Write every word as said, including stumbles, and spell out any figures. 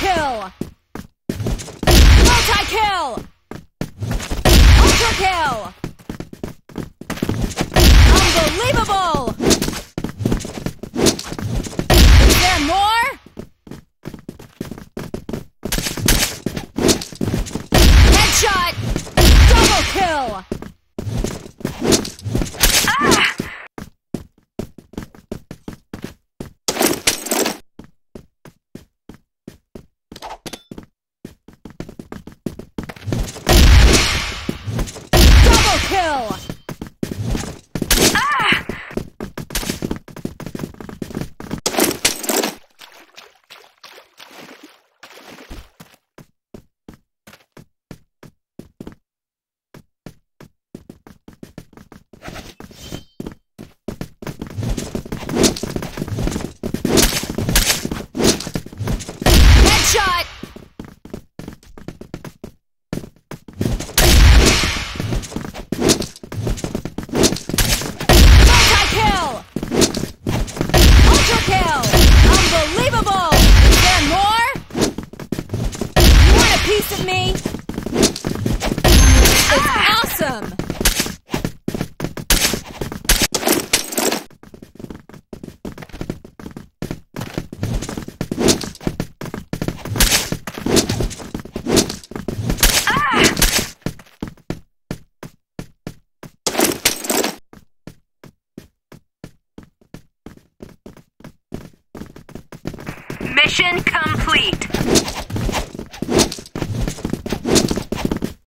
kill! Multi-kill! Ultra kill! Unbelievable! Is there more? Headshot! Double kill! Ah! Double kill! Ah! Headshot! Multi-kill! Ultra kill! Unbelievable! Is there more? You want a piece of me? It's awesome! Mission complete.